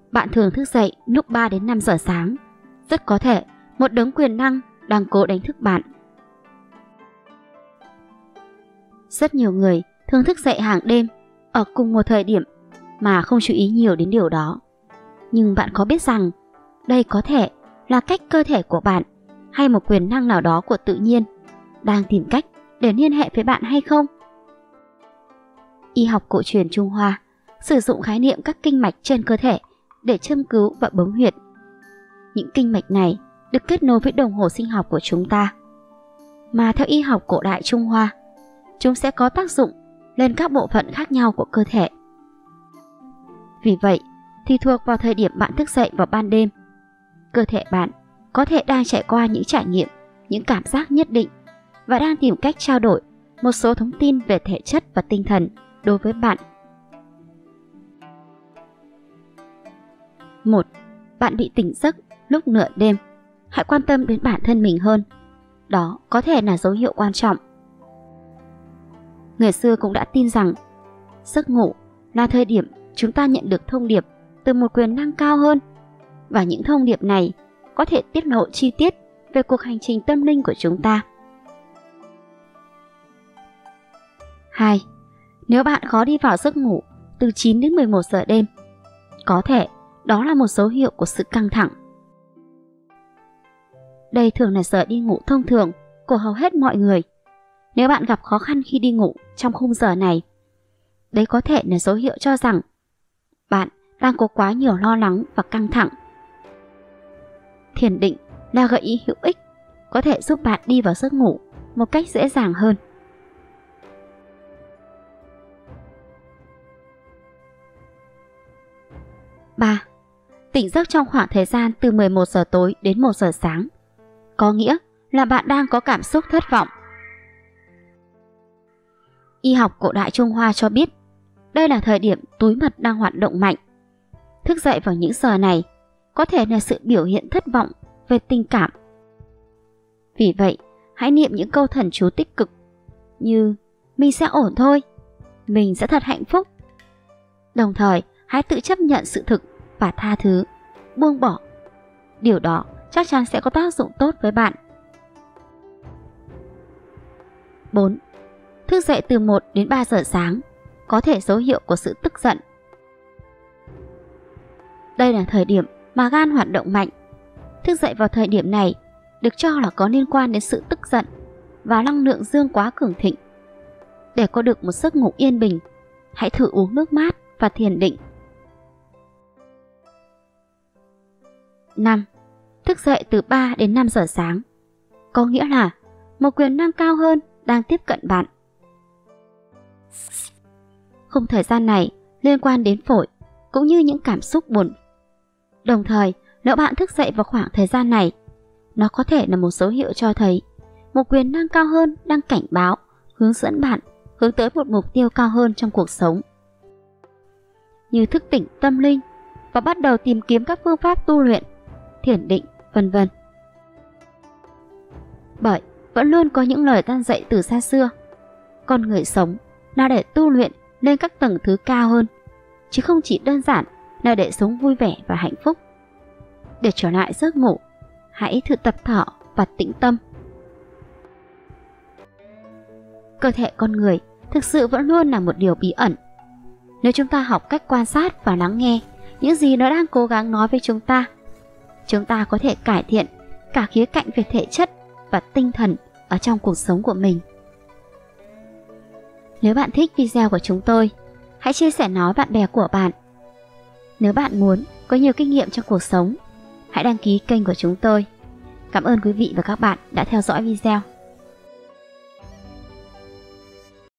Bạn thường thức dậy lúc 3 đến 5 giờ sáng. Rất có thể một đấng quyền năng đang cố đánh thức bạn. Rất nhiều người thường thức dậy hàng đêm ở cùng một thời điểm mà không chú ý nhiều đến điều đó. Nhưng bạn có biết rằng đây có thể là cách cơ thể của bạn hay một quyền năng nào đó của tự nhiên đang tìm cách để liên hệ với bạn hay không? Y học cổ truyền Trung Hoa sử dụng khái niệm các kinh mạch trên cơ thể để châm cứu và bấm huyệt. Những kinh mạch này được kết nối với đồng hồ sinh học của chúng ta, mà theo y học cổ đại Trung Hoa, chúng sẽ có tác dụng lên các bộ phận khác nhau của cơ thể. Vì vậy, thì thuộc vào thời điểm bạn thức dậy vào ban đêm, cơ thể bạn có thể đang trải qua những trải nghiệm, những cảm giác nhất định và đang tìm cách trao đổi một số thông tin về thể chất và tinh thần đối với bạn. 1. Bạn bị tỉnh giấc lúc nửa đêm. Hãy quan tâm đến bản thân mình hơn. Đó có thể là dấu hiệu quan trọng. Người xưa cũng đã tin rằng giấc ngủ là thời điểm chúng ta nhận được thông điệp từ một quyền năng cao hơn, và những thông điệp này có thể tiết lộ chi tiết về cuộc hành trình tâm linh của chúng ta. 2. Nếu bạn khó đi vào giấc ngủ từ 9 đến 11 giờ đêm, có thể đó là một dấu hiệu của sự căng thẳng. Đây thường là giờ đi ngủ thông thường của hầu hết mọi người. Nếu bạn gặp khó khăn khi đi ngủ trong khung giờ này, đấy có thể là dấu hiệu cho rằng bạn đang có quá nhiều lo lắng và căng thẳng. Thiền định là gợi ý hữu ích, có thể giúp bạn đi vào giấc ngủ một cách dễ dàng hơn. 3. Tỉnh giấc trong khoảng thời gian từ 11 giờ tối đến 1 giờ sáng, có nghĩa là bạn đang có cảm xúc thất vọng. Y học cổ đại Trung Hoa cho biết đây là thời điểm túi mật đang hoạt động mạnh. Thức dậy vào những giờ này có thể là sự biểu hiện thất vọng về tình cảm. Vì vậy, hãy niệm những câu thần chú tích cực như mình sẽ ổn thôi, mình sẽ thật hạnh phúc. Đồng thời, hãy tự chấp nhận sự thực và tha thứ, buông bỏ. Điều đó chắc chắn sẽ có tác dụng tốt với bạn. 4. Thức dậy từ 1 đến 3 giờ sáng có thể dấu hiệu của sự tức giận. Đây là thời điểm mà gan hoạt động mạnh. Thức dậy vào thời điểm này được cho là có liên quan đến sự tức giận và năng lượng dương quá cường thịnh. Để có được một giấc ngủ yên bình, hãy thử uống nước mát và thiền định. 5. Thức dậy từ 3 đến 5 giờ sáng, có nghĩa là một quyền năng cao hơn đang tiếp cận bạn. Khung thời gian này liên quan đến phổi cũng như những cảm xúc buồn. Đồng thời, nếu bạn thức dậy vào khoảng thời gian này, nó có thể là một dấu hiệu cho thấy một quyền năng cao hơn đang cảnh báo, hướng dẫn bạn hướng tới một mục tiêu cao hơn trong cuộc sống, như thức tỉnh tâm linh và bắt đầu tìm kiếm các phương pháp tu luyện, thiền định, vân vân. Bởi vẫn luôn có những lời căn dạy từ xa xưa, con người sống là để tu luyện lên các tầng thứ cao hơn, chứ không chỉ đơn giản là để sống vui vẻ và hạnh phúc. Để trở lại giấc ngủ, hãy thử tập thở và tĩnh tâm. Cơ thể con người thực sự vẫn luôn là một điều bí ẩn. Nếu chúng ta học cách quan sát và lắng nghe những gì nó đang cố gắng nói với chúng ta có thể cải thiện cả khía cạnh về thể chất và tinh thần ở trong cuộc sống của mình. Nếu bạn thích video của chúng tôi, hãy chia sẻ nó với bạn bè của bạn. Nếu bạn muốn có nhiều kinh nghiệm trong cuộc sống, hãy đăng ký kênh của chúng tôi. Cảm ơn quý vị và các bạn đã theo dõi video.